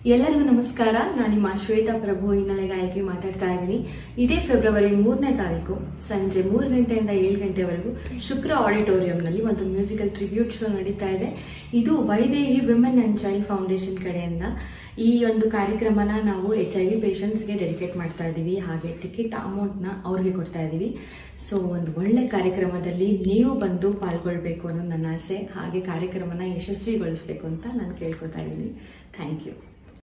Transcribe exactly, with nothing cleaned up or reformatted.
ಎಲ್ಲರಿಗೂ ನಮಸ್ಕಾರ. ನಾನು ನಿಮ್ಮ ಶ್ವೇತಾ ಪ್ರಭು ಹಿನ್ನೆಲೆ ಗಾಯಕಿ ಮಾತಾಡ್ತಾ ಇದ್ದೀನಿ. ಇದೇ ಫೆಬ್ರವರಿ ಮೂರನೇ ತಾರೀಕು ಸಂಜೆ ಮೂರು ಗಂಟೆಯಿಂದ ಏಳು ಗಂಟೆವರೆಗೂ ಶುಕ್ರ ಆಡಿಟೋರಿಯಂನಲ್ಲಿ ಒಂದು ಮ್ಯೂಸಿಕಲ್ ಟ್ರಿಬ್ಯೂಟ್ ಶೋ ನಡೀತಾ ಇದೆ. ಇದು Vaidehi women and child foundation ಕಡೆಯಿಂದ ಈ ಒಂದು ಕಾರ್ಯಕ್ರಮನ ನಾವು ಎಚ್ ಐ ವಿ ಪೇಷಂಟ್ಸ್ಗೆ ಡೆಡಿಕೇಟ್ ಮಾಡ್ತಾ ಇದ್ದೀವಿ. ಹಾಗೆ ಟಿಕೆಟ್ ಅಮೌಂಟ್ನ ಅವ್ರಿಗೆ ಕೊಡ್ತಾ ಇದ್ದೀವಿ. ಸೊ ಒಂದು ಒಳ್ಳೆ ಕಾರ್ಯಕ್ರಮದಲ್ಲಿ ನೀವು ಬಂದು ಪಾಲ್ಗೊಳ್ಬೇಕು ಅನ್ನೋದು ನನ್ನ ಆಸೆ. ಹಾಗೆ ಕಾರ್ಯಕ್ರಮನ ಯಶಸ್ವಿಗೊಳಿಸಬೇಕು ಅಂತ ನಾನು ಕೇಳ್ಕೊತಾ ಇದ್ದೀನಿ. Thank you.